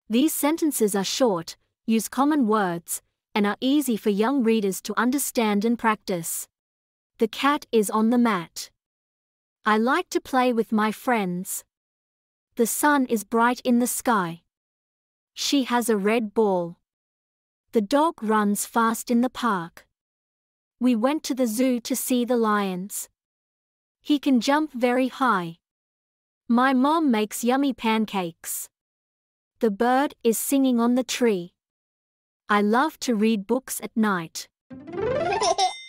These sentences are short, use common words, and are easy for young readers to understand and practice. The cat is on the mat. I like to play with my friends. The sun is bright in the sky. She has a red ball. The dog runs fast in the park. We went to the zoo to see the lions. He can jump very high. My mom makes yummy pancakes. The bird is singing on the tree. I love to read books at night.